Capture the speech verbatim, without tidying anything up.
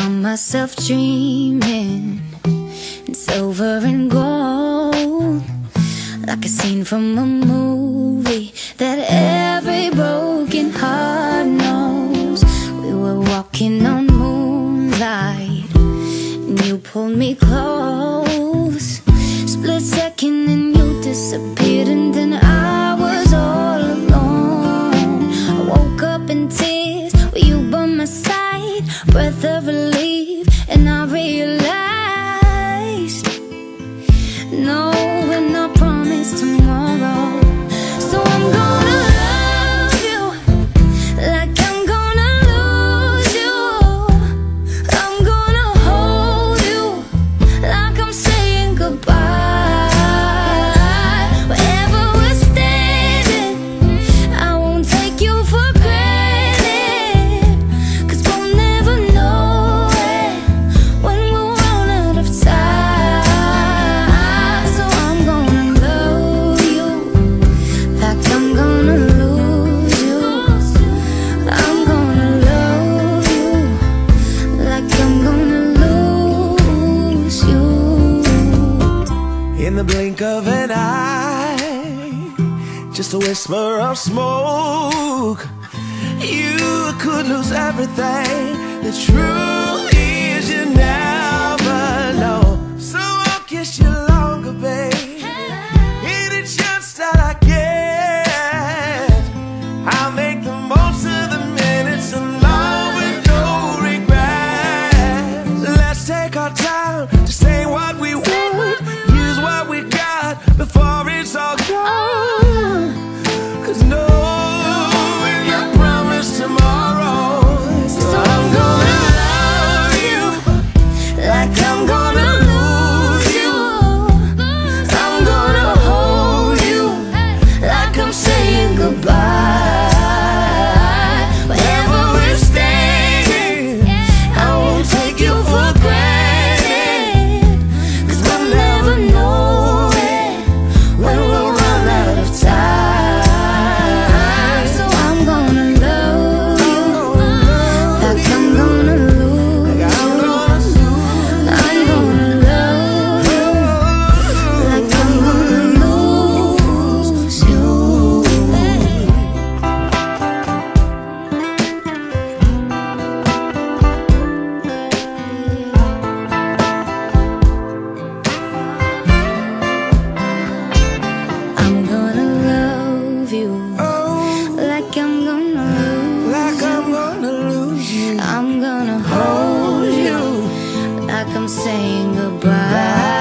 found myself dreaming in silver and gold, like a scene from a movie that every broken heart knows. We were walking on moonlight and you pulled me close. Split second and you disappeared, and then I was all alone. I woke up in tears with you by my side, breath of relief, and I realized no, we're not promised tomorrow. So I'm gonna love you like I'm gonna lose you. I'm gonna hold you like I'm saying goodbye. Wherever we're standing, I won't take you for granted, 'cause we'll never know it when we'll run out of time. So I'm gonna love you like I'm gonna lose you. I'm gonna love you like I'm gonna lose you. In the blink of an eye, just a whisper of smoke, you could lose everything. The truth is you never know. So I'll kiss you longer, babe. Any chance that I get, I'll make the most of the minutes alone with no regrets. Let's take our time to say what we want, use what we got before it's all gone. 'Cause no, we're not promised tomorrow. So I'm gonna love you like I'm gonna lose you. I'm gonna hold you like I'm saying goodbye. Wherever we're standing, I won't take you for granted, 'cause we'll never know it when we'll run out of time. So I'm gonna love you like I'm gonna lose you. I'm gonna love you like I'm gonna lose you. I'm gonna love you like I'm gonna lose Like I'm gonna lose you. I'm gonna hold you like I'm saying goodbye.